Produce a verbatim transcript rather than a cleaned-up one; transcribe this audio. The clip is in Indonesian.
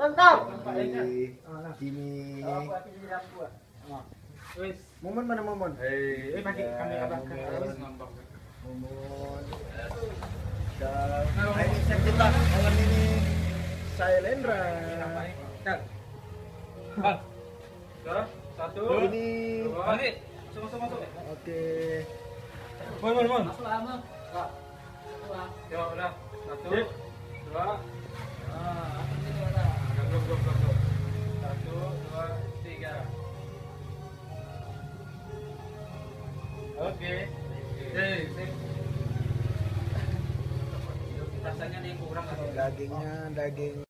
mantap. Jimmy. Wis. Momon mana Momon? Eh, eh pakai kamera belakang. Momon. Dan nah, ini chef kita malam ini saya Lendra. Satu. Ini. Balik. Sama-sama masuk. Oke. Mon, mon, mon. Masuk lama. Ya udah. Satu. Dua. Ah, gabung, gabung, gabung. Satu, dua, tiga. Oke. Hei, rasanya nih kurang atau Dagingnya daging